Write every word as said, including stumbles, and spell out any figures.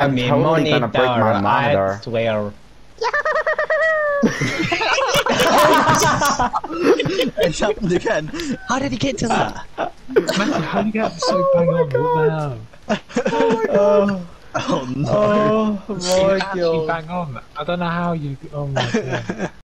I'm mean, totally gonna break my I monitor. swear. It's happened again. How did he get to that? Matthew, how do you get so bang on? What the hell? Oh my god. Oh no. Oh You my actually god. bang on. I don't know how you. Oh my god.